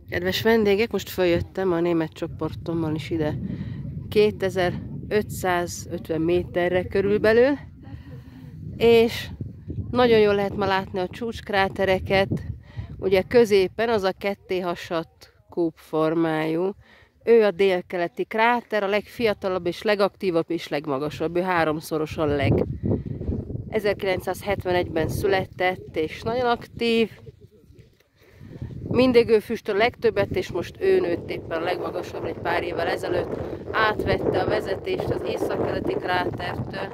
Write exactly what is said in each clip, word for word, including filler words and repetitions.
Kedves vendégek, most följöttem a német csoportommal is ide kétezer-ötszázötven méterre körülbelül, és nagyon jól lehet ma látni a csúcskrátereket. Ugye középen az a ketté hasadt kúpformájú, ő a délkeleti kráter, a legfiatalabb és legaktívabb és legmagasabb, ő háromszorosan leg. ezerkilencszázhetvenegyben született és nagyon aktív. Mindig ő füstöl a legtöbbet, és most ő nőtt éppen a legmagasabb egy pár évvel ezelőtt. Átvette a vezetést az északkeleti krátertől.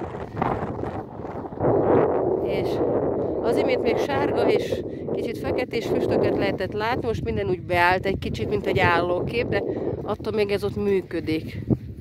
És az imént még sárga és kicsit feketés füstöket lehetett látni, most minden úgy beállt egy kicsit, mint egy állókép, de attól még ez ott működik.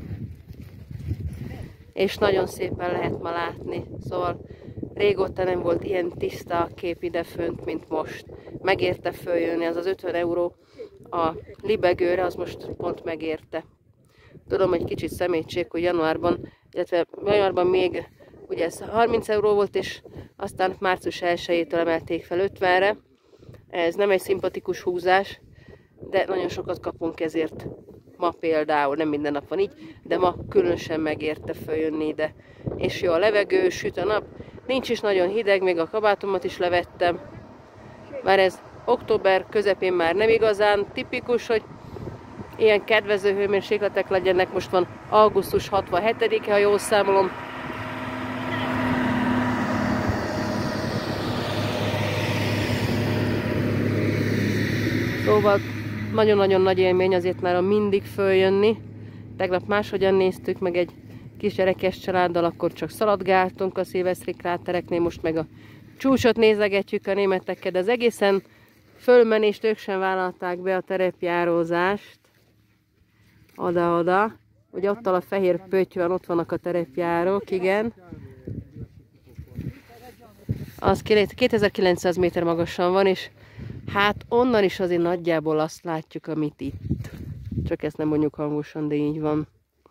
És nagyon szépen lehet ma látni, szóval régóta nem volt ilyen tiszta a kép ide fönt, mint most. Megérte följönni, az az ötven euró a libegőre, az most pont megérte. Tudom, egy kicsit szemétség, hogy januárban, illetve januárban még ugye ez harminc euró volt, és aztán március elsejétől emelték fel ötvenre. Ez nem egy szimpatikus húzás, de nagyon sokat kapunk ezért. Ma például, nem minden nap van így, de ma különösen megérte följönni ide. És jó a levegő, süt a nap, nincs is nagyon hideg, még a kabátomat is levettem. Már ez október közepén már nem igazán tipikus, hogy ilyen kedvező hőmérsékletek legyenek. Most van augusztus hatvanhetedike, ha jól számolom. Szóval nagyon-nagyon nagy élmény azért már a mindig följönni. Tegnap máshogyan néztük meg egy kisgyerekes családdal, akkor csak szaladgáltunk a szilveszteri krátereknél, most meg a csúcsot nézegetjük a németekkel, de az egészen fölmenést ők sem vállalták be a terepjárózást. Oda-oda. Ugye ott a fehér pötty van, ott vannak a terepjárók, igen. Az kétezer-kilencszáz méter magasan van, és hát onnan is azért nagyjából azt látjuk, amit itt. Csak ezt nem mondjuk hangosan, de így van.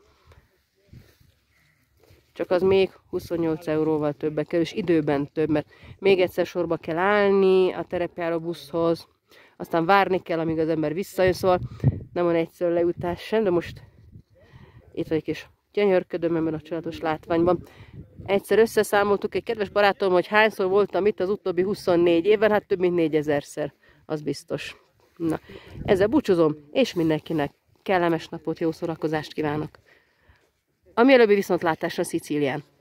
Csak az még huszonnyolc euróval többbe kerül, és időben több, mert még egyszer sorba kell állni a terepjáró buszhoz, aztán várni kell, amíg az ember visszajön, szóval nem van egyszerű leutás sem, de most itt vagy egy kis gyönyörködöm ebben a csodálatos látványban. Egyszer összeszámoltuk egy kedves barátom, hogy hányszor voltam itt az utóbbi huszonnégy évben, hát több mint négyezerszer, az biztos. Na, ezzel búcsúzom, és mindenkinek kellemes napot, jó szórakozást kívánok! A mielőbbi viszontlátásra Szicílián!